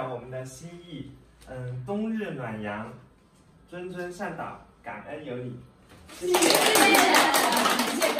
了我们的心意。冬日暖阳，谆谆善导，感恩有你。谢谢。